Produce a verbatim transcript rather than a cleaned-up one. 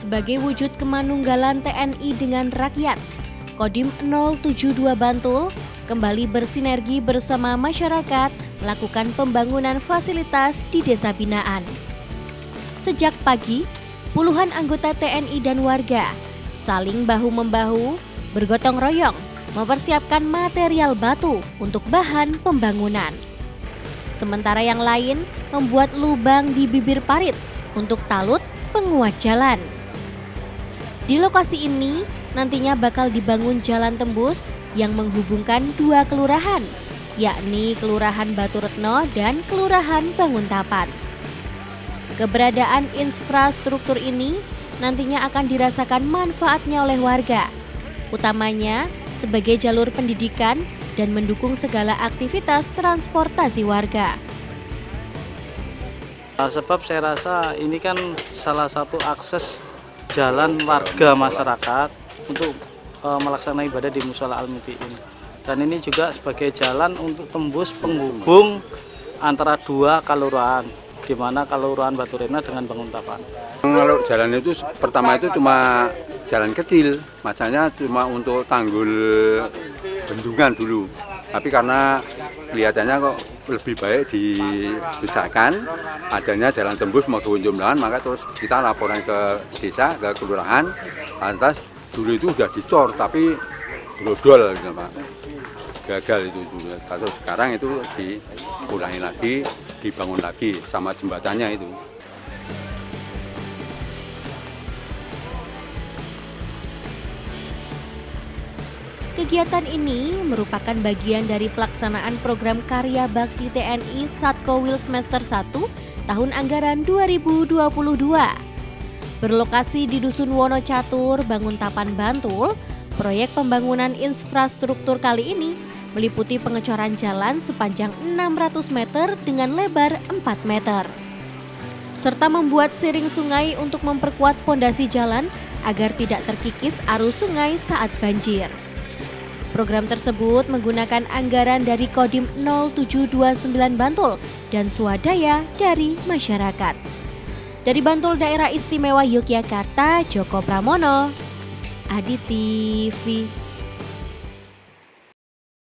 Sebagai wujud kemanunggalan T N I dengan rakyat, Kodim nol tujuh dua Bantul kembali bersinergi bersama masyarakat melakukan pembangunan fasilitas di desa binaan. Sejak pagi, puluhan anggota T N I dan warga saling bahu-membahu, bergotong royong, mempersiapkan material batu untuk bahan pembangunan. Sementara yang lain membuat lubang di bibir parit untuk talut penguat jalan. Di lokasi ini nantinya bakal dibangun jalan tembus yang menghubungkan dua kelurahan, yakni Kelurahan Batu Retno dan Kelurahan Banguntapan. Keberadaan infrastruktur ini nantinya akan dirasakan manfaatnya oleh warga, utamanya sebagai jalur pendidikan dan mendukung segala aktivitas transportasi warga. Sebab saya rasa ini kan salah satu akses jalan warga masyarakat untuk e, melaksanakan ibadah di Mushola Al-Mutiin. Dan ini juga sebagai jalan untuk tembus penghubung antara dua kelurahan, di mana Kelurahan Batu Retno dengan Banguntapan. Kalau jalan itu pertama itu cuma jalan kecil, masanya cuma untuk tanggul bendungan dulu. Tapi karena kelihatannya kok lebih baik dibesarkan, adanya jalan tembus mau jumlahan, maka terus kita laporan ke desa, ke kelurahan, lantas dulu itu sudah dicor tapi brodol gitu Pak. Gagal itu dulu. Terus sekarang itu diulangi lagi, dibangun lagi sama jembatannya itu. Kegiatan ini merupakan bagian dari pelaksanaan program Karya Bakti T N I Satkowil Semester satu tahun anggaran dua ribu dua puluh dua. Berlokasi di Dusun Wonocatur, Banguntapan, Bantul, proyek pembangunan infrastruktur kali ini meliputi pengecoran jalan sepanjang enam ratus meter dengan lebar empat meter. Serta membuat siring sungai untuk memperkuat pondasi jalan agar tidak terkikis arus sungai saat banjir. Program tersebut menggunakan anggaran dari Kodim nol tujuh dua sembilan Bantul dan swadaya dari masyarakat. Dari Bantul Daerah Istimewa Yogyakarta, Joko Pramono, Adi T V.